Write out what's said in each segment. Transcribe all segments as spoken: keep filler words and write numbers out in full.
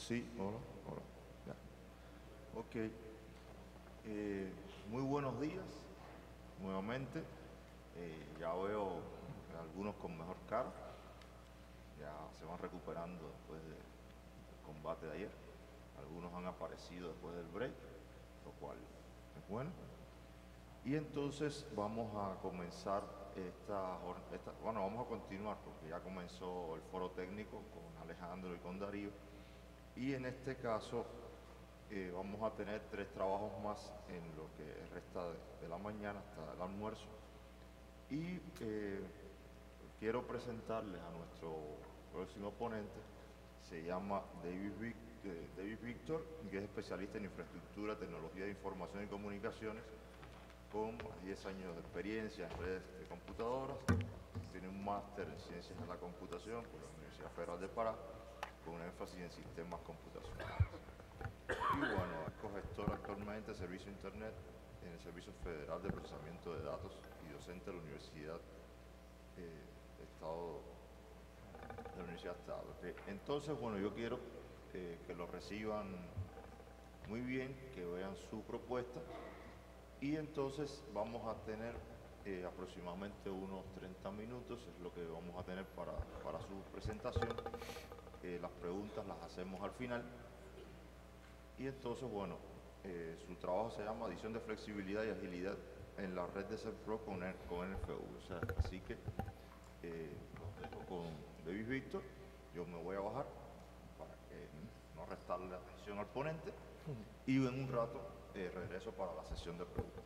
Sí, hola, hola. Ya. Ok. Eh, muy buenos días, nuevamente. Eh, ya veo algunos con mejor cara. Ya se van recuperando después del combate de ayer. Algunos han aparecido después del break, lo cual es bueno. Y entonces vamos a comenzar esta, esta, bueno, vamos a continuar porque ya comenzó el foro técnico con Alejandro y con Darío. Y en este caso eh, vamos a tener tres trabajos más en lo que resta de, de la mañana hasta el almuerzo. Y eh, quiero presentarles a nuestro próximo ponente. Se llama David, Vic, eh, David Víctor, que es especialista en infraestructura, tecnología de información y comunicaciones, con diez años de experiencia en redes de computadoras. Tiene un máster en ciencias de la computación por la Universidad Federal de Pará, con un énfasis en sistemas computacionales. Y bueno, es cogestor actualmente de servicio Internet en el Servicio Federal de Procesamiento de Datos y docente de la Universidad eh, Estado, de la Universidad Estado. Okay. Entonces, bueno, yo quiero eh, que lo reciban muy bien, que vean su propuesta. Y entonces vamos a tener eh, aproximadamente unos treinta minutos, es lo que vamos a tener para, para su presentación. Eh, las preguntas las hacemos al final. Y entonces, bueno, eh, su trabajo se llama Adición de Flexibilidad y Agilidad en la red de SERPRO con, el, con N F V. O sea, así que eh, los dejo con David Víctor. Yo me voy a bajar para que no restarle atención al ponente. Y en un rato Eh, regresso para a sessão de perguntas.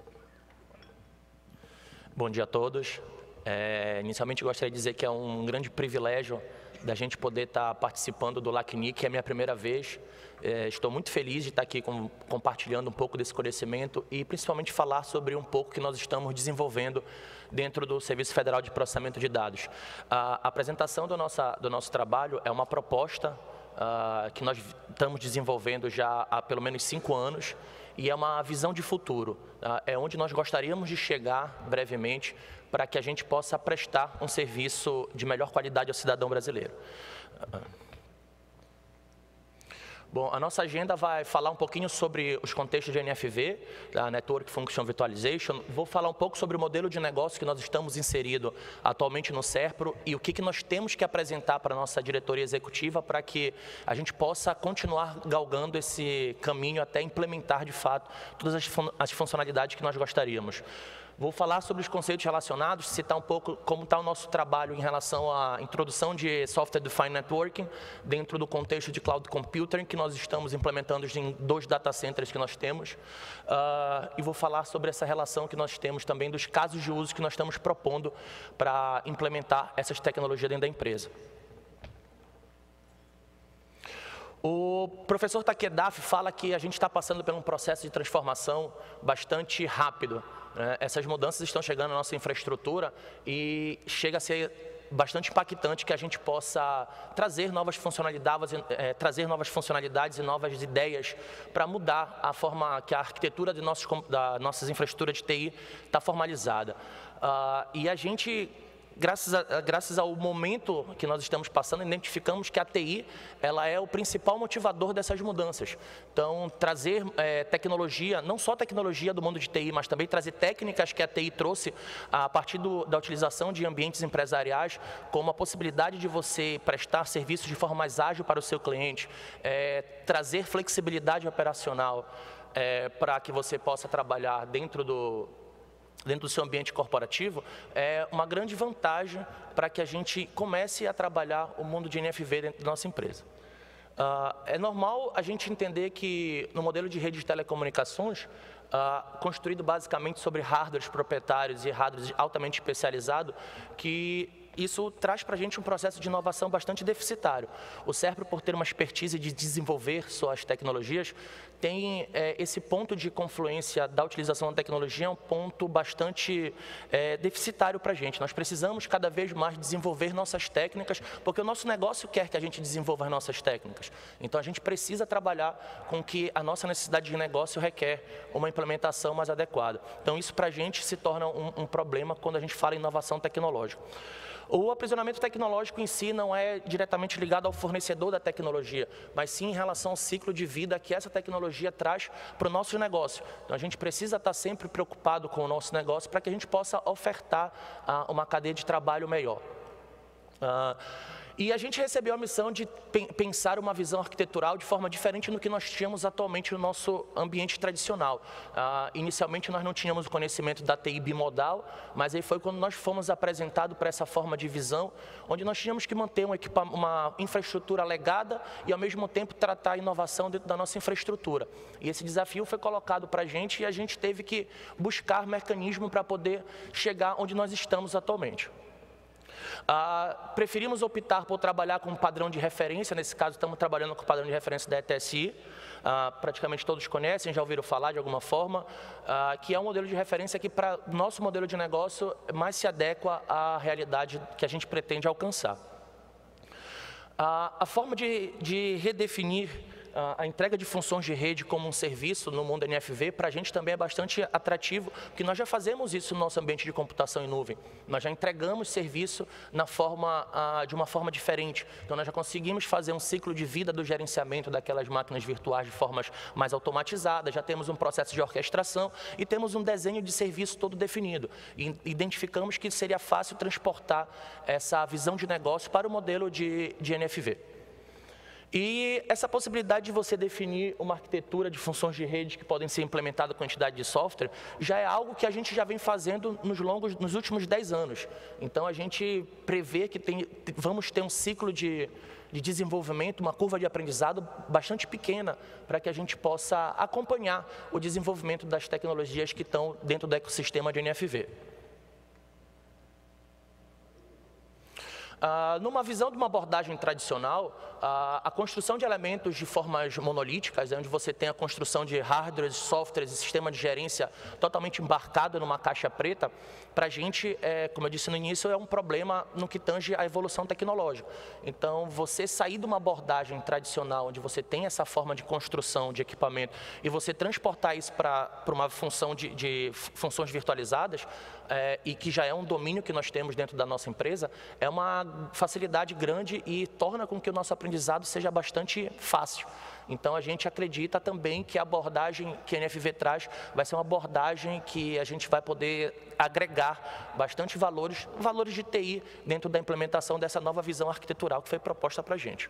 Bom dia a todos. É, inicialmente, gostaria de dizer que é um grande privilégio da gente poder estar participando do LACNIC, que é a minha primeira vez. É, estou muito feliz de estar aqui com, compartilhando um pouco desse conhecimento e principalmente falar sobre um pouco que nós estamos desenvolvendo dentro do Serviço Federal de Processamento de Dados. A, a apresentação do, nossa, do nosso trabalho é uma proposta uh, que nós estamos desenvolvendo já há pelo menos cinco anos, e é uma visão de futuro, tá? É onde nós gostaríamos de chegar brevemente para que a gente possa prestar um serviço de melhor qualidade ao cidadão brasileiro. Bom, a nossa agenda vai falar um pouquinho sobre os contextos de N F V, a Network Function Virtualization. Vou falar um pouco sobre o modelo de negócio que nós estamos inserido atualmente no SERPRO e o que, que nós temos que apresentar para a nossa diretoria executiva para que a gente possa continuar galgando esse caminho até implementar, de fato, todas as, fun as funcionalidades que nós gostaríamos. Vou falar sobre os conceitos relacionados, citar um pouco como está o nosso trabalho em relação à introdução de Software Defined Networking dentro do contexto de Cloud Computing, que nós estamos implementando em dois data centers que nós temos. Uh, e vou falar sobre essa relação que nós temos também dos casos de uso que nós estamos propondo para implementar essas tecnologias dentro da empresa. O professor Takedaf fala que a gente está passando por um processo de transformação bastante rápido. Né? Essas mudanças estão chegando na nossa infraestrutura e chega a ser bastante impactante que a gente possa trazer novas funcionalidades, é, trazer novas funcionalidades e novas ideias para mudar a forma que a arquitetura de nossos, da nossas infraestruturas de T I está formalizada. Uh, e a gente... Graças, a, graças ao momento que nós estamos passando, identificamos que a T I ela é o principal motivador dessas mudanças. Então, trazer é, tecnologia, não só tecnologia do mundo de T I, mas também trazer técnicas que a T I trouxe a partir do, da utilização de ambientes empresariais, como a possibilidade de você prestar serviços de forma mais ágil para o seu cliente, é, trazer flexibilidade operacional é, para que você possa trabalhar dentro do... dentro do seu ambiente corporativo, é uma grande vantagem para que a gente comece a trabalhar o mundo de N F V dentro da nossa empresa. Uh, é normal a gente entender que no modelo de rede de telecomunicações, uh, construído basicamente sobre hardwares proprietários e hardwares altamente especializados, que isso traz para a gente um processo de inovação bastante deficitário. O SERPRO, por ter uma expertise de desenvolver suas tecnologias, tem é, esse ponto de confluência da utilização da tecnologia, é um ponto bastante é, deficitário para a gente. Nós precisamos cada vez mais desenvolver nossas técnicas, porque o nosso negócio quer que a gente desenvolva as nossas técnicas. Então, a gente precisa trabalhar com que a nossa necessidade de negócio requer uma implementação mais adequada. Então, isso para a gente se torna um, um problema quando a gente fala em inovação tecnológica. O aprisionamento tecnológico em si não é diretamente ligado ao fornecedor da tecnologia, mas sim em relação ao ciclo de vida que essa tecnologia traz para o nosso negócio. Então, a gente precisa estar sempre preocupado com o nosso negócio para que a gente possa ofertar uh, uma cadeia de trabalho melhor. Uh, E a gente recebeu a missão de pensar uma visão arquitetural de forma diferente do que nós tínhamos atualmente no nosso ambiente tradicional. Ah, inicialmente, nós não tínhamos o conhecimento da T I bimodal, mas aí foi quando nós fomos apresentados para essa forma de visão, onde nós tínhamos que manter um uma infraestrutura legada e, ao mesmo tempo, tratar a inovação dentro da nossa infraestrutura. E esse desafio foi colocado para a gente e a gente teve que buscar mecanismo para poder chegar onde nós estamos atualmente. Ah, preferimos optar por trabalhar com um padrão de referência, nesse caso estamos trabalhando com o padrão de referência da E T S I, ah, praticamente todos conhecem, já ouviram falar de alguma forma, ah, que é um modelo de referência que para nosso modelo de negócio mais se adequa à realidade que a gente pretende alcançar. Ah, a forma de, de redefinir a entrega de funções de rede como um serviço no mundo N F V, para a gente também é bastante atrativo, porque nós já fazemos isso no nosso ambiente de computação em nuvem. Nós já entregamos serviço na forma, de uma forma diferente. Então, nós já conseguimos fazer um ciclo de vida do gerenciamento daquelas máquinas virtuais de formas mais automatizadas, já temos um processo de orquestração e temos um desenho de serviço todo definido. E identificamos que seria fácil transportar essa visão de negócio para o modelo de, de N F V. E essa possibilidade de você definir uma arquitetura de funções de rede que podem ser implementadas com quantidade de software, já é algo que a gente já vem fazendo nos, longos, nos últimos dez anos. Então, a gente prevê que tem, vamos ter um ciclo de, de desenvolvimento, uma curva de aprendizado bastante pequena, para que a gente possa acompanhar o desenvolvimento das tecnologias que estão dentro do ecossistema de N F V. Ah, numa visão de uma abordagem tradicional, ah, a construção de elementos de formas monolíticas, onde você tem a construção de hardwares, softwares e sistema de gerência totalmente embarcado numa caixa preta, para a gente, é, como eu disse no início, é um problema no que tange a evolução tecnológica. Então, você sair de uma abordagem tradicional, onde você tem essa forma de construção de equipamento, e você transportar isso para uma função de, de funções virtualizadas, é, e que já é um domínio que nós temos dentro da nossa empresa, é uma facilidade grande e torna com que o nosso aprendizado seja bastante fácil. Então, a gente acredita também que a abordagem que a N F V traz vai ser uma abordagem que a gente vai poder agregar bastante valores, valores de T I dentro da implementação dessa nova visão arquitetural que foi proposta para a gente.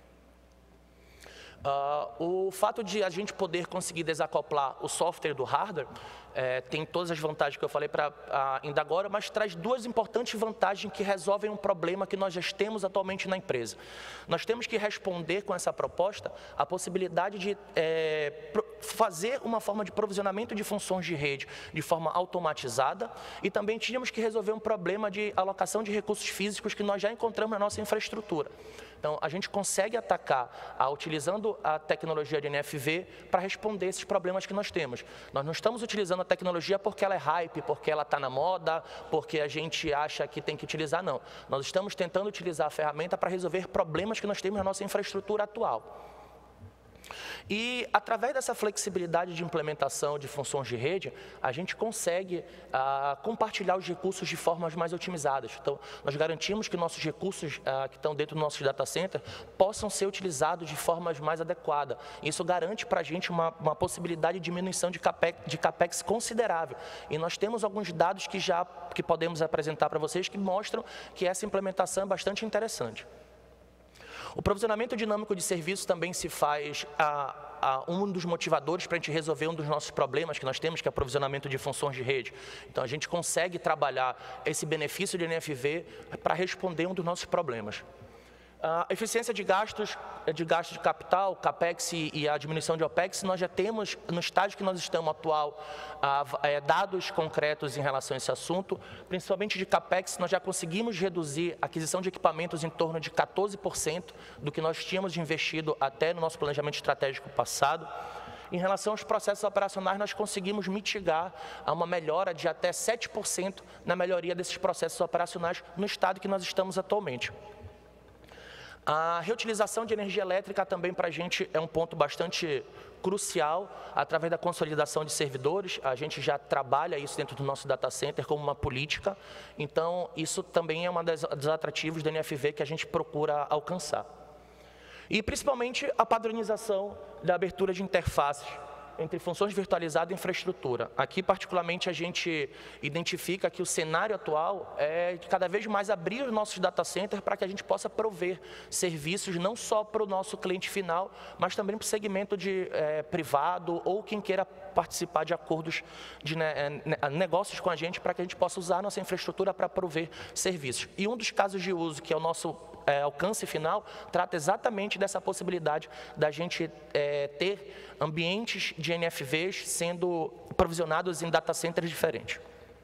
Uh, o fato de a gente poder conseguir desacoplar o software do hardware é, tem todas as vantagens que eu falei pra, uh, ainda agora, mas traz duas importantes vantagens que resolvem um problema que nós já temos atualmente na empresa. Nós temos que responder com essa proposta a possibilidade de é, fazer uma forma de provisionamento de funções de rede de forma automatizada e também tínhamos que resolver um problema de alocação de recursos físicos que nós já encontramos na nossa infraestrutura. Então, a gente consegue atacar, ah, utilizando a tecnologia de N F V, para responder esses problemas que nós temos. Nós não estamos utilizando a tecnologia porque ela é hype, porque ela está na moda, porque a gente acha que tem que utilizar, não. Nós estamos tentando utilizar a ferramenta para resolver problemas que nós temos na nossa infraestrutura atual. E, através dessa flexibilidade de implementação de funções de rede, a gente consegue ah, compartilhar os recursos de formas mais otimizadas. Então, nós garantimos que nossos recursos ah, que estão dentro do nosso data center possam ser utilizados de formas mais adequadas. Isso garante para a gente uma, uma possibilidade de diminuição de capex, de capex considerável. E nós temos alguns dados que já que podemos apresentar para vocês que mostram que essa implementação é bastante interessante. O provisionamento dinâmico de serviços também se faz a, a um dos motivadores para a gente resolver um dos nossos problemas que nós temos, que é o provisionamento de funções de rede. Então, a gente consegue trabalhar esse benefício de N F V para responder um dos nossos problemas. A eficiência de gastos, de gastos de capital, capex e a diminuição de opex, nós já temos, no estágio que nós estamos atual, dados concretos em relação a esse assunto. Principalmente de capex, nós já conseguimos reduzir a aquisição de equipamentos em torno de quatorze por cento do que nós tínhamos investido até no nosso planejamento estratégico passado. Em relação aos processos operacionais, nós conseguimos mitigar uma melhora de até sete por cento na melhoria desses processos operacionais no estado que nós estamos atualmente. A reutilização de energia elétrica também para a gente é um ponto bastante crucial, através da consolidação de servidores. A gente já trabalha isso dentro do nosso data center como uma política, então isso também é um dos atrativos do N F V que a gente procura alcançar. E principalmente a padronização da abertura de interfaces entre funções virtualizadas e infraestrutura. Aqui, particularmente, a gente identifica que o cenário atual é de cada vez mais abrir os nossos data centers para que a gente possa prover serviços não só para o nosso cliente final, mas também para o segmento de é, privado ou quem queira participar de acordos de né, negócios com a gente para que a gente possa usar a nossa infraestrutura para prover serviços. E um dos casos de uso, que é o nosso É, alcance final, trata exatamente dessa possibilidade da gente é, ter ambientes de N F Vs sendo provisionados em data centers diferentes.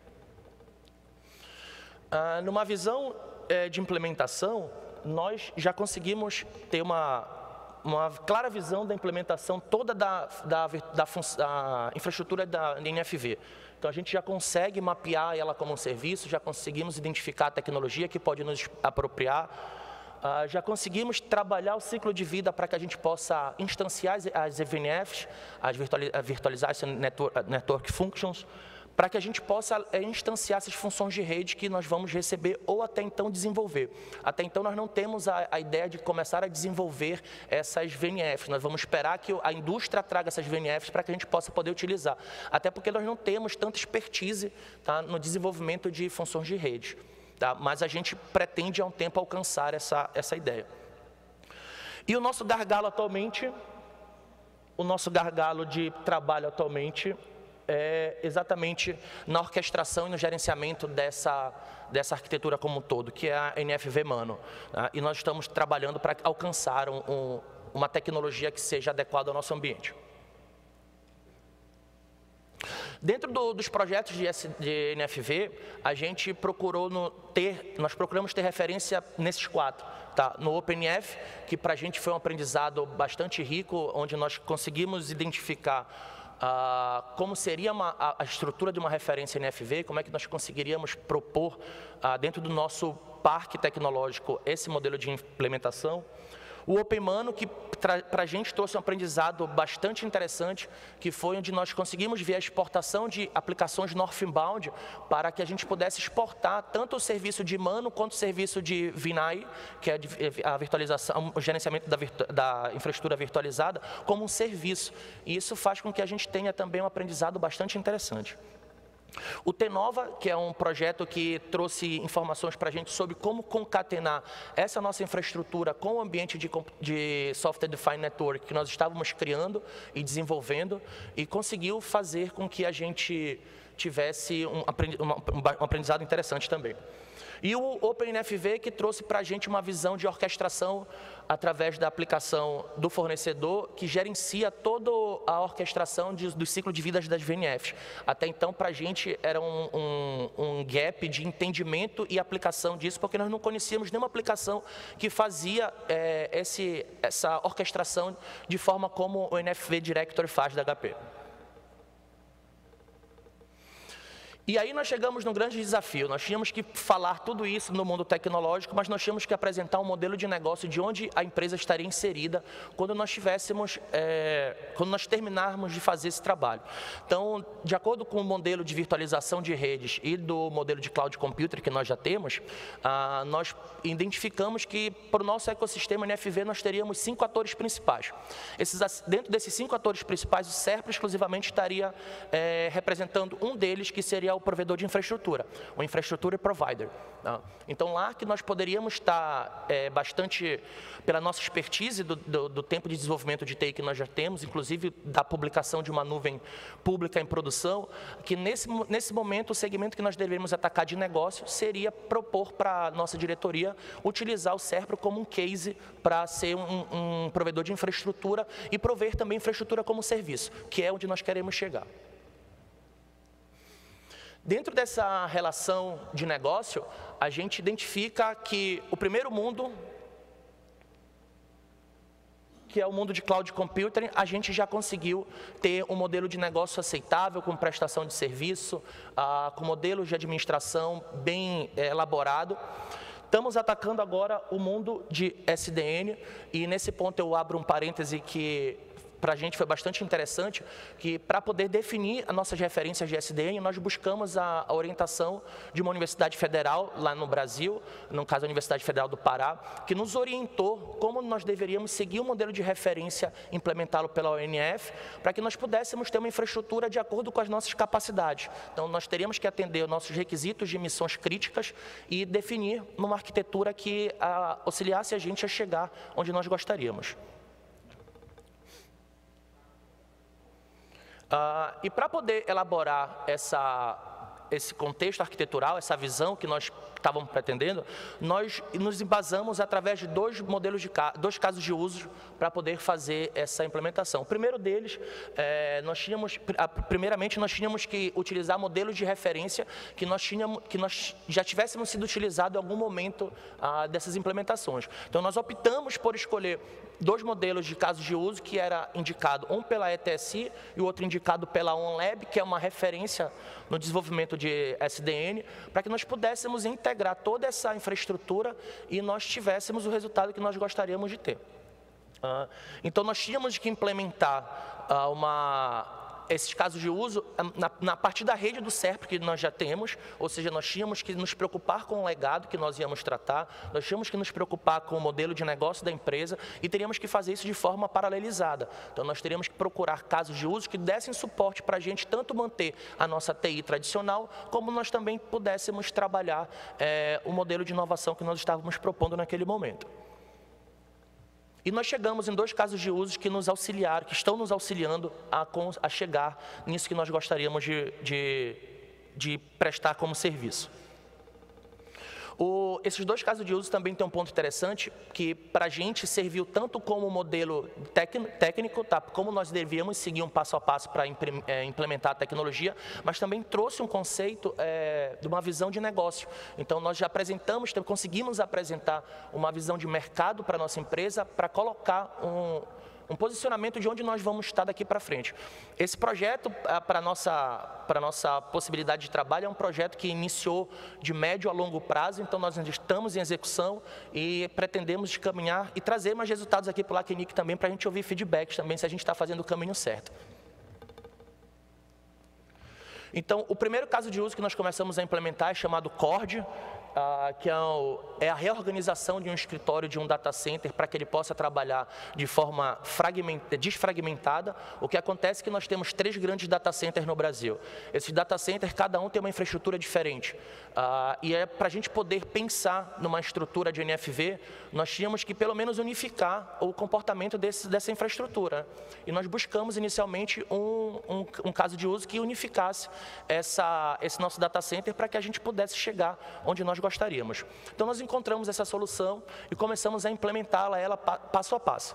Ah, numa visão é, de implementação, nós já conseguimos ter uma, uma clara visão da implementação toda da, da, da, da infraestrutura da N F V. Então, a gente já consegue mapear ela como um serviço, já conseguimos identificar a tecnologia que pode nos apropriar, Uh, já conseguimos trabalhar o ciclo de vida para que a gente possa instanciar as, as V N Fs, as virtualiz, virtualizar as network, network functions, para que a gente possa é, instanciar essas funções de rede que nós vamos receber ou até então desenvolver. Até então nós não temos a, a ideia de começar a desenvolver essas V N Fs, nós vamos esperar que a indústria traga essas V N Fs para que a gente possa poder utilizar. Até porque nós não temos tanta expertise, tá, no desenvolvimento de funções de rede. Tá? Mas a gente pretende, há um tempo, alcançar essa, essa ideia. E o nosso gargalo atualmente, o nosso gargalo de trabalho atualmente é exatamente na orquestração e no gerenciamento dessa, dessa arquitetura como um todo, que é a N F V Mano. Tá? E nós estamos trabalhando para alcançar um, um, uma tecnologia que seja adequada ao nosso ambiente. Dentro do, dos projetos de, S, de N F V, a gente procurou no, ter, nós procuramos ter referência nesses quatro. Tá? No OpenF, que para a gente foi um aprendizado bastante rico, onde nós conseguimos identificar ah, como seria uma, a, a estrutura de uma referência N F V, como é que nós conseguiríamos propor ah, dentro do nosso parque tecnológico esse modelo de implementação. O OpenMano, que para a gente trouxe um aprendizado bastante interessante, que foi onde nós conseguimos ver a exportação de aplicações northbound para que a gente pudesse exportar tanto o serviço de Mano quanto o serviço de V N I, que é a virtualização, o gerenciamento da, virtu, da infraestrutura virtualizada, como um serviço. E isso faz com que a gente tenha também um aprendizado bastante interessante. O T-Nova, que é um projeto que trouxe informações para a gente sobre como concatenar essa nossa infraestrutura com o ambiente de, de Software Defined Network que nós estávamos criando e desenvolvendo, e conseguiu fazer com que a gente tivesse um aprendizado interessante também. E o OpenFV, que trouxe para a gente uma visão de orquestração através da aplicação do fornecedor, que gerencia toda a orquestração de, do ciclo de vida das V N Fs. Até então, para a gente, era um, um, um gap de entendimento e aplicação disso, porque nós não conhecíamos nenhuma aplicação que fazia é, esse, essa orquestração de forma como o N F V Directory faz da H P. E aí nós chegamos num grande desafio, nós tínhamos que falar tudo isso no mundo tecnológico, mas nós tínhamos que apresentar um modelo de negócio de onde a empresa estaria inserida quando nós tivéssemos, é, quando nós terminarmos de fazer esse trabalho. Então, de acordo com o modelo de virtualização de redes e do modelo de cloud computer que nós já temos, ah, nós identificamos que para o nosso ecossistema N F V nós teríamos cinco atores principais. Esses, dentro desses cinco atores principais, o SERPRO exclusivamente estaria é, representando um deles, que seria o provedor de infraestrutura, o Infrastructure Provider. Tá? Então, lá que nós poderíamos estar é, bastante, pela nossa expertise do, do, do tempo de desenvolvimento de T I que nós já temos, inclusive da publicação de uma nuvem pública em produção, que nesse, nesse momento o segmento que nós devemos atacar de negócio seria propor para a nossa diretoria utilizar o SERPRO como um case para ser um, um provedor de infraestrutura e prover também infraestrutura como serviço, que é onde nós queremos chegar. Dentro dessa relação de negócio, a gente identifica que o primeiro mundo, que é o mundo de cloud computing, a gente já conseguiu ter um modelo de negócio aceitável, com prestação de serviço, ah, com modelos de administração bem é, elaborado. Estamos atacando agora o mundo de S D N, e nesse ponto eu abro um parêntese que para a gente foi bastante interessante, que para poder definir as nossas referências de S D N, nós buscamos a, a orientação de uma universidade federal lá no Brasil, no caso a Universidade Federal do Pará, que nos orientou como nós deveríamos seguir o modelo de referência, implementá-lo pela O N F, para que nós pudéssemos ter uma infraestrutura de acordo com as nossas capacidades. Então, nós teríamos que atender os nossos requisitos de missões críticas e definir uma arquitetura que a, auxiliasse a gente a chegar onde nós gostaríamos. Uh, e para poder elaborar essa, esse contexto arquitetural, essa visão que nós estávamos pretendendo, nós nos embasamos através de dois modelos de dois casos de uso para poder fazer essa implementação. O primeiro deles, é, nós tínhamos, primeiramente, nós tínhamos que utilizar modelos de referência que nós, tínhamos, que nós já tivéssemos sido utilizados em algum momento ah, dessas implementações. Então, nós optamos por escolher dois modelos de casos de uso que era indicado, um pela E T S I e o outro indicado pela OnLab, que é uma referência no desenvolvimento de S D N, para que nós pudéssemos integrar toda essa infraestrutura e nós tivéssemos o resultado que nós gostaríamos de ter. Uh, então, nós tínhamos que implementar uh, uma... esses casos de uso na, na parte da rede do S E R P que nós já temos, ou seja, nós tínhamos que nos preocupar com o legado que nós íamos tratar, nós tínhamos que nos preocupar com o modelo de negócio da empresa e teríamos que fazer isso de forma paralelizada. Então, nós teríamos que procurar casos de uso que dessem suporte para a gente tanto manter a nossa T I tradicional, como nós também pudéssemos trabalhar é, o modelo de inovação que nós estávamos propondo naquele momento. E nós chegamos em dois casos de uso que nos auxiliaram, que estão nos auxiliando a, a chegar nisso que nós gostaríamos de, de, de prestar como serviço. O, esses dois casos de uso também tem um ponto interessante, que para a gente serviu tanto como modelo técnico, tá, como nós devíamos seguir um passo a passo para é, implementar a tecnologia, mas também trouxe um conceito é, de uma visão de negócio. Então, nós já apresentamos, conseguimos apresentar uma visão de mercado para a nossa empresa, para colocar um... um posicionamento de onde nós vamos estar daqui para frente. Esse projeto, para a nossa, para nossa possibilidade de trabalho, é um projeto que iniciou de médio a longo prazo, então nós estamos em execução e pretendemos caminhar e trazer mais resultados aqui para o LACNIC também, para a gente ouvir feedbacks também, se a gente está fazendo o caminho certo. Então, o primeiro caso de uso que nós começamos a implementar é chamado CORD, Uh, que é, o, é a reorganização de um escritório de um data center para que ele possa trabalhar de forma desfragmentada. O que acontece é que nós temos três grandes data centers no Brasil. Esses data centers, cada um tem uma infraestrutura diferente. Uh, e é para a gente poder pensar numa estrutura de N F V, nós tínhamos que pelo menos unificar o comportamento desse, dessa infraestrutura. E nós buscamos inicialmente um, um, um caso de uso que unificasse essa, esse nosso data center para que a gente pudesse chegar onde nós gostaríamos. Então, nós encontramos essa solução e começamos a implementá-la ela passo a passo.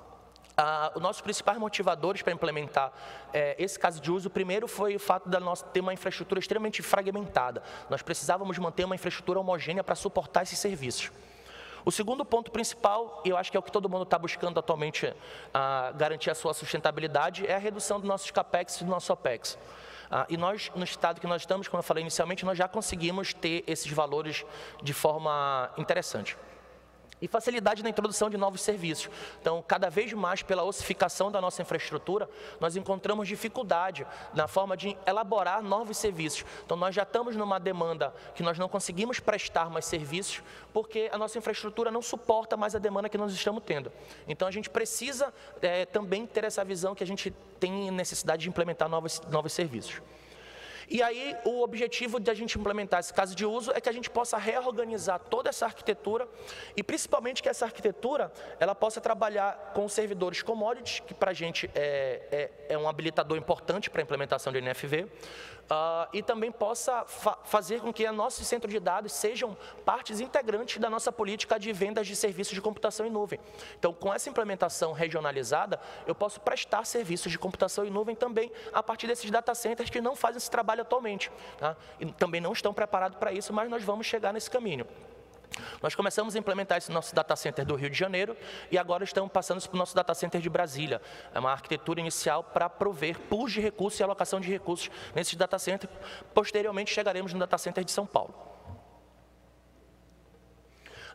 Ah, os nossos principais motivadores para implementar é, esse caso de uso, primeiro foi o fato de nós ter uma infraestrutura extremamente fragmentada. Nós precisávamos manter uma infraestrutura homogênea para suportar esses serviços. O segundo ponto principal, e eu acho que é o que todo mundo está buscando atualmente ah, garantir a sua sustentabilidade, é a redução dos nossos CAPEX e do nosso OPEX. Ah, e nós, no estado que nós estamos, como eu falei inicialmente, nós já conseguimos ter esses valores de forma interessante. E facilidade na introdução de novos serviços. Então, cada vez mais, pela ossificação da nossa infraestrutura, nós encontramos dificuldade na forma de elaborar novos serviços. Então, nós já estamos numa demanda que nós não conseguimos prestar mais serviços, porque a nossa infraestrutura não suporta mais a demanda que nós estamos tendo. Então, a gente precisa é, também ter essa visão que a gente tem necessidade de implementar novos, novos serviços. E aí, o objetivo de a gente implementar esse caso de uso é que a gente possa reorganizar toda essa arquitetura e, principalmente, que essa arquitetura ela possa trabalhar com servidores commodities, que para a gente é, é, é um habilitador importante para a implementação de N F V, uh, e também possa fa fazer com que nossos centros de dados sejam partes integrantes da nossa política de vendas de serviços de computação em nuvem. Então, com essa implementação regionalizada, eu posso prestar serviços de computação em nuvem também a partir desses data centers que não fazem esse trabalho atualmente, tá? E também não estão preparados para isso, mas nós vamos chegar nesse caminho. Nós começamos a implementar esse nosso data center do Rio de Janeiro e agora estamos passando para o nosso data center de Brasília. É uma arquitetura inicial para prover pools de recursos e alocação de recursos nesses data centers. Posteriormente chegaremos no data center de São Paulo.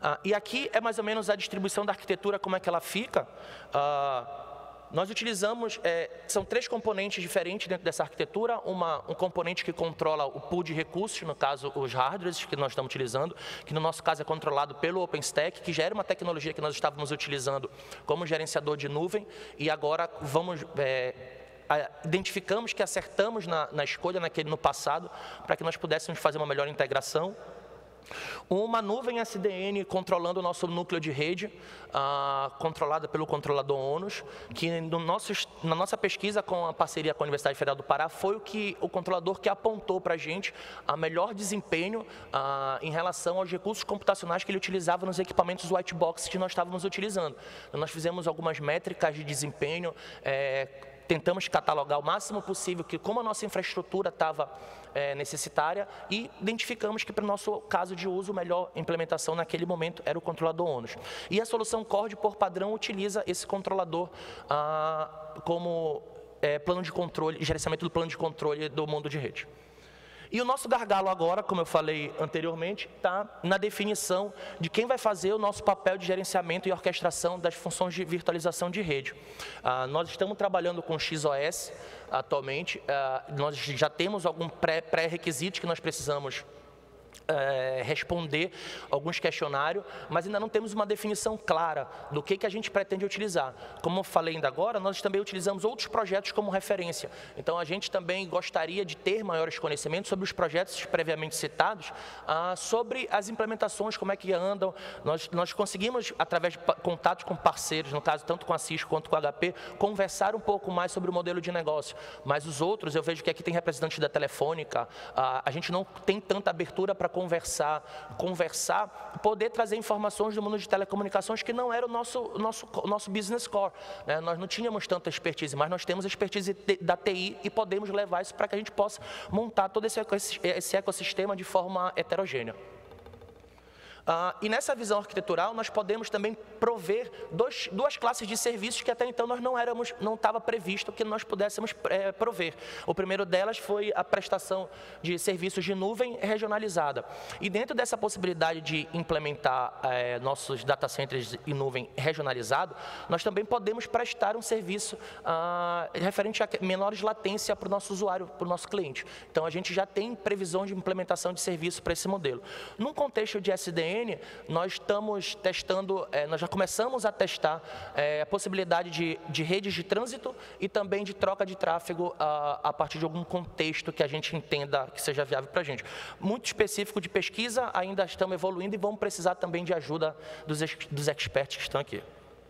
Ah, e aqui é mais ou menos a distribuição da arquitetura, como é que ela fica. Ah, Nós utilizamos, é, são três componentes diferentes dentro dessa arquitetura, uma, um componente que controla o pool de recursos, no caso os hardwares que nós estamos utilizando, que no nosso caso é controlado pelo OpenStack, que já era uma tecnologia que nós estávamos utilizando como gerenciador de nuvem, e agora vamos... É, identificamos que acertamos na, na escolha naquele, no passado, para que nós pudéssemos fazer uma melhor integração. Uma nuvem S D N controlando o nosso núcleo de rede, ah, controlada pelo controlador ONUS, que no nosso, na nossa pesquisa com a parceria com a Universidade Federal do Pará, foi o, que, o controlador que apontou para a gente a melhor desempenho ah, em relação aos recursos computacionais que ele utilizava nos equipamentos white box que nós estávamos utilizando. Então, nós fizemos algumas métricas de desempenho, é, tentamos catalogar o máximo possível que como a nossa infraestrutura estava é, necessitária e identificamos que para o nosso caso de uso, a melhor implementação naquele momento era o controlador ONUS. E a solução Cord, por padrão, utiliza esse controlador ah, como é, plano de controle, gerenciamento do plano de controle do mundo de rede. E o nosso gargalo agora, como eu falei anteriormente, está na definição de quem vai fazer o nosso papel de gerenciamento e orquestração das funções de virtualização de rede. Ah, nós estamos trabalhando com X O S atualmente, ah, nós já temos algum pré-requisitos que nós precisamos É, responder alguns questionários, mas ainda não temos uma definição clara do que, que a gente pretende utilizar. Como eu falei ainda agora, nós também utilizamos outros projetos como referência. Então, a gente também gostaria de ter maiores conhecimentos sobre os projetos previamente citados, ah, sobre as implementações, como é que andam. Nós, nós conseguimos, através de contatos com parceiros, no caso, tanto com a Cisco quanto com a H P, conversar um pouco mais sobre o modelo de negócio. Mas os outros, eu vejo que aqui tem representantes da Telefônica, ah, a gente não tem tanta abertura para conversar, conversar, poder trazer informações do mundo de telecomunicações que não era o nosso, nosso, nosso business core. Né? Nós não tínhamos tanta expertise, mas nós temos expertise da T I e podemos levar isso para que a gente possa montar todo esse, esse ecossistema de forma heterogênea. Ah, e nessa visão arquitetural, nós podemos também prover dois, duas classes de serviços que até então nós não éramos, não estava previsto que nós pudéssemos é, prover. O primeiro delas foi a prestação de serviços de nuvem regionalizada. E dentro dessa possibilidade de implementar é, nossos data centers em nuvem regionalizado, nós também podemos prestar um serviço ah, referente a menores latência para o nosso usuário, para o nosso cliente. Então, a gente já tem previsão de implementação de serviço para esse modelo. Num contexto de S D N, nós estamos testando, é, nós já começamos a testar é, a possibilidade de, de redes de trânsito e também de troca de tráfego a, a partir de algum contexto que a gente entenda que seja viável para a gente. Muito específico de pesquisa, ainda estamos evoluindo e vamos precisar também de ajuda dos, dos experts que estão aqui.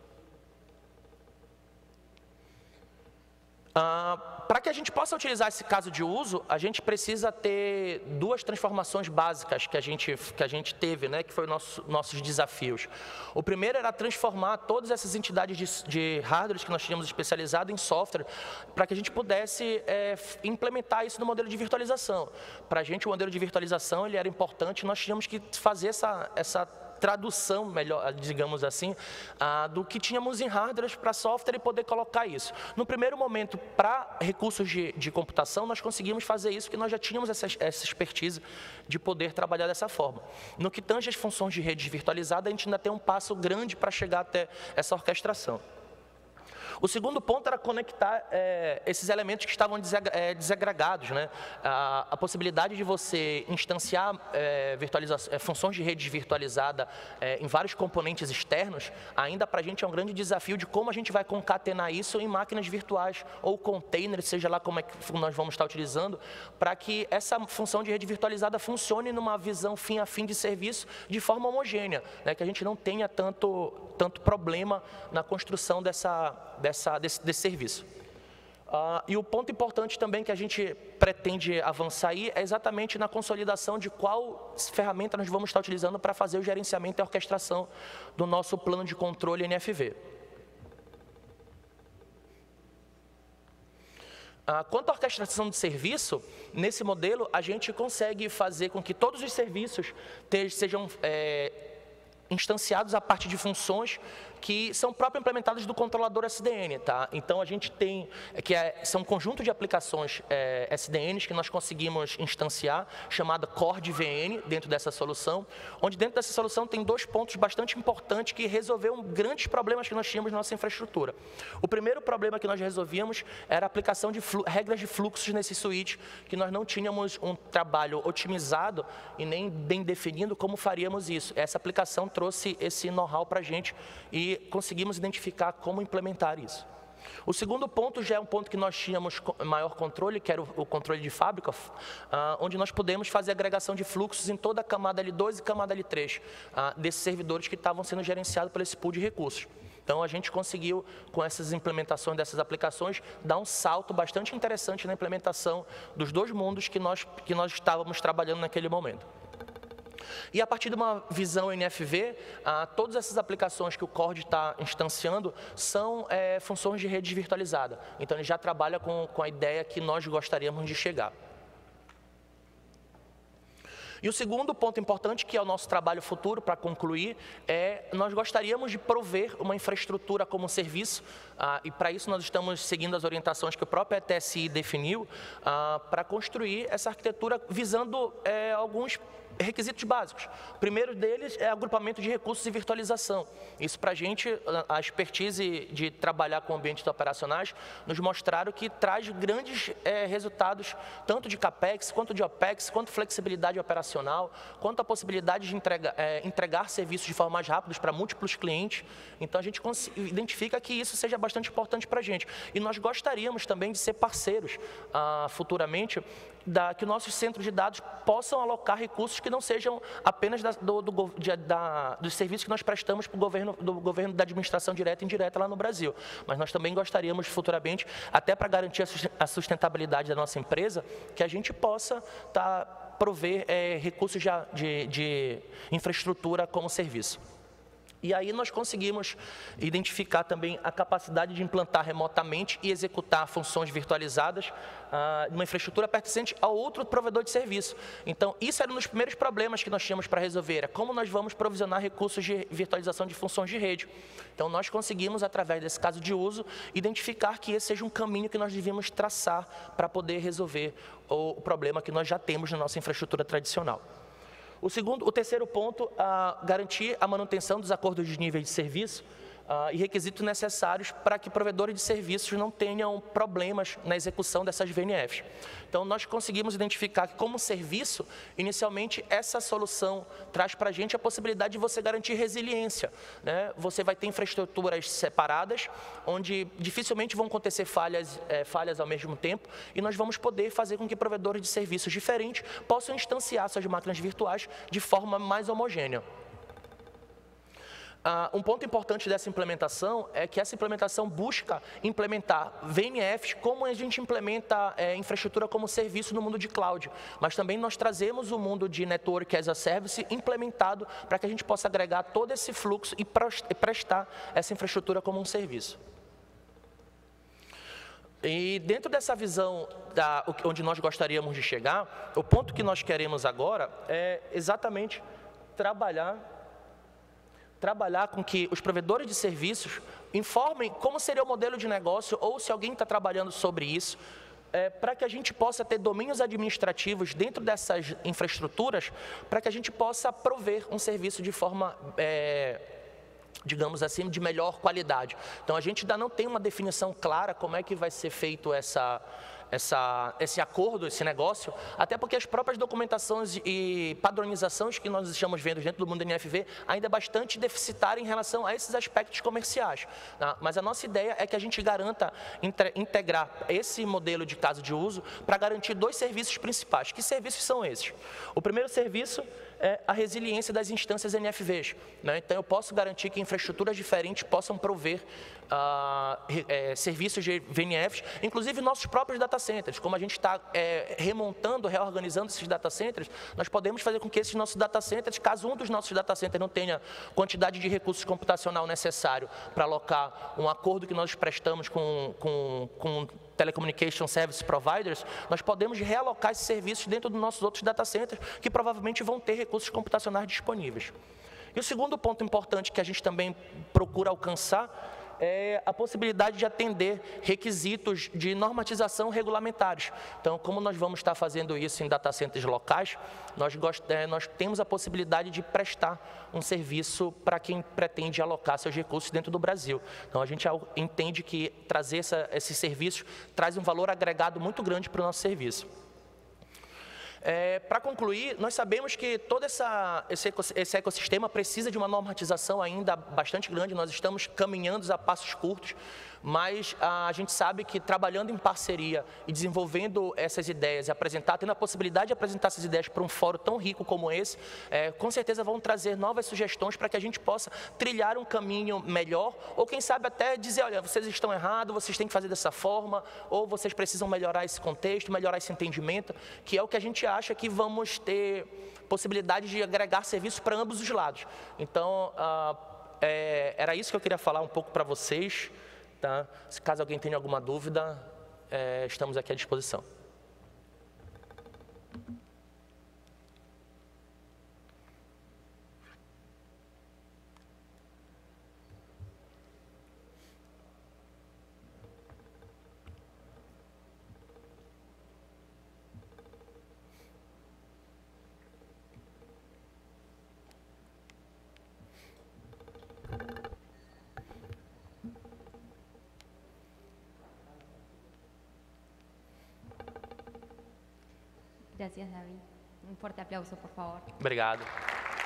Ah, para que a gente possa utilizar esse caso de uso, a gente precisa ter duas transformações básicas que a gente, que a gente teve, né, que foram nosso, nossos desafios. O primeiro era transformar todas essas entidades de, de hardware que nós tínhamos especializado em software, para que a gente pudesse é, implementar isso no modelo de virtualização. Para a gente, o modelo de virtualização ele era importante, nós tínhamos que fazer essa, essa tradução, melhor, digamos assim, ah, do que tínhamos em hardware para software e poder colocar isso. No primeiro momento, para recursos de, de computação, nós conseguimos fazer isso, porque nós já tínhamos essa, essa expertise de poder trabalhar dessa forma. No que tange as funções de rede virtualizada, a gente ainda tem um passo grande para chegar até essa orquestração. O segundo ponto era conectar é, esses elementos que estavam desagregados, né? A, a possibilidade de você instanciar é, é, funções de rede virtualizada é, em vários componentes externos, ainda para a gente é um grande desafio de como a gente vai concatenar isso em máquinas virtuais ou containers, seja lá como é que nós vamos estar utilizando, para que essa função de rede virtualizada funcione numa visão fim a fim de serviço de forma homogênea, né? Que a gente não tenha tanto, tanto problema na construção dessa Dessa, desse, desse serviço. Uh, e o ponto importante também que a gente pretende avançar aí é exatamente na consolidação de qual ferramenta nós vamos estar utilizando para fazer o gerenciamento e a orquestração do nosso plano de controle N F V. Uh, quanto à orquestração de serviço, nesse modelo a gente consegue fazer com que todos os serviços te, sejam é, instanciados a partir de funções que são próprios implementados do controlador S D N. Tá? Então, a gente tem, que é, são um conjunto de aplicações é, S D Ns que nós conseguimos instanciar, chamada Core de V N, dentro dessa solução, onde dentro dessa solução tem dois pontos bastante importantes que resolveram grandes problemas que nós tínhamos na nossa infraestrutura. O primeiro problema que nós resolvíamos era a aplicação de regras de fluxos nesse switch, que nós não tínhamos um trabalho otimizado e nem bem definido como faríamos isso. Essa aplicação trouxe esse know-how para a gente e conseguimos identificar como implementar isso. O segundo ponto já é um ponto que nós tínhamos maior controle, que era o controle de fábrica, uh, onde nós podemos fazer agregação de fluxos em toda a camada L dois e camada L três, uh, desses servidores que estavam sendo gerenciados por esse pool de recursos. Então, a gente conseguiu, com essas implementações dessas aplicações, dar um salto bastante interessante na implementação dos dois mundos que nós, que nós estávamos trabalhando naquele momento. E a partir de uma visão N F V, ah, todas essas aplicações que o Cord está instanciando são é, funções de rede virtualizada. Então, ele já trabalha com, com a ideia que nós gostaríamos de chegar. E o segundo ponto importante, que é o nosso trabalho futuro, para concluir, é nós gostaríamos de prover uma infraestrutura como serviço, ah, e para isso nós estamos seguindo as orientações que o próprio E T S I definiu, ah, para construir essa arquitetura visando é, alguns requisitos básicos. O primeiro deles é agrupamento de recursos e virtualização. Isso, para a gente, a expertise de trabalhar com ambientes operacionais, nos mostraram que traz grandes é, resultados, tanto de CAPEX, quanto de OPEX, quanto flexibilidade operacional, quanto a possibilidade de entrega, é, entregar serviços de forma mais rápida para múltiplos clientes. Então, a gente identifica que isso seja bastante importante para a gente. E nós gostaríamos também de ser parceiros, ah, futuramente, da, que nossos centros de dados possam alocar recursos que não sejam apenas da, do, do, de, da, dos serviços que nós prestamos para o governo, do governo da administração direta e indireta lá no Brasil. Mas nós também gostaríamos futuramente, até para garantir a sustentabilidade da nossa empresa, que a gente possa tá, prover é, recursos de, de, de infraestrutura como serviço. E aí nós conseguimos identificar também a capacidade de implantar remotamente e executar funções virtualizadas ah, numa infraestrutura pertencente a outro provedor de serviço. Então, isso era um dos primeiros problemas que nós tínhamos para resolver, era como nós vamos provisionar recursos de virtualização de funções de rede. Então, nós conseguimos, através desse caso de uso, identificar que esse seja um caminho que nós devíamos traçar para poder resolver o problema que nós já temos na nossa infraestrutura tradicional. O, segundo, o terceiro ponto, ah, garantir a manutenção dos acordos de nível de serviço ah, e requisitos necessários para que provedores de serviços não tenham problemas na execução dessas V N Fs. Então, nós conseguimos identificar que, como serviço, inicialmente, essa solução traz para a gente a possibilidade de você garantir resiliência, né? Você vai ter infraestruturas separadas, onde dificilmente vão acontecer falhas, é, falhas ao mesmo tempo, e nós vamos poder fazer com que provedores de serviços diferentes possam instanciar suas máquinas virtuais de forma mais homogênea. Uh, um ponto importante dessa implementação é que essa implementação busca implementar V N Fs como a gente implementa é, infraestrutura como serviço no mundo de cloud, mas também nós trazemos o mundo de Network as a Service implementado para que a gente possa agregar todo esse fluxo e prestar essa infraestrutura como um serviço. E dentro dessa visão da, onde nós gostaríamos de chegar, o ponto que nós queremos agora é exatamente trabalhar trabalhar com que os provedores de serviços informem como seria o modelo de negócio ou se alguém está trabalhando sobre isso, é, para que a gente possa ter domínios administrativos dentro dessas infraestruturas, para que a gente possa prover um serviço de forma, é, digamos assim, de melhor qualidade. Então, a gente ainda não tem uma definição clara como é que vai ser feito essa... Essa, esse acordo, esse negócio, até porque as próprias documentações e padronizações que nós estamos vendo dentro do mundo N F V ainda é bastante deficitária em relação a esses aspectos comerciais. Tá? Mas a nossa ideia é que a gente garanta integrar esse modelo de caso de uso para garantir dois serviços principais. Que serviços são esses? O primeiro serviço é a resiliência das instâncias N F Vs. Né? Então, eu posso garantir que infraestruturas diferentes possam prover ah, é, serviços de V N Fs, inclusive nossos próprios data centers. Como a gente está é, remontando, reorganizando esses data centers, nós podemos fazer com que esses nossos data centers, caso um dos nossos data centers não tenha quantidade de recursos computacional necessário para alocar um acordo que nós prestamos com, com, com Telecommunication Service Providers, nós podemos realocar esses serviços dentro dos nossos outros data centers, que provavelmente vão ter recursos computacionais disponíveis. E o segundo ponto importante que a gente também procura alcançar é a possibilidade de atender requisitos de normatização regulamentares. Então, como nós vamos estar fazendo isso em data centers locais, nós, gost, é, nós temos a possibilidade de prestar um serviço para quem pretende alocar seus recursos dentro do Brasil. Então, a gente entende que trazer essa, esses serviços traz um valor agregado muito grande para o nosso serviço. É, para concluir, nós sabemos que todo essa, esse, esse ecossistema precisa de uma normatização ainda bastante grande, nós estamos caminhando a passos curtos, mas a gente sabe que trabalhando em parceria e desenvolvendo essas ideias e apresentar, tendo a possibilidade de apresentar essas ideias para um fórum tão rico como esse, é, com certeza vão trazer novas sugestões para que a gente possa trilhar um caminho melhor, ou quem sabe até dizer, olha, vocês estão errados, vocês têm que fazer dessa forma, ou vocês precisam melhorar esse contexto, melhorar esse entendimento, que é o que a gente acha que vamos ter possibilidade de agregar serviços para ambos os lados. Então, ah, é, era isso que eu queria falar um pouco para vocês. Tá? Se caso alguém tenha alguma dúvida, é, estamos aqui à disposição. Gracias, David. Un fuerte aplauso, por favor. Obrigado.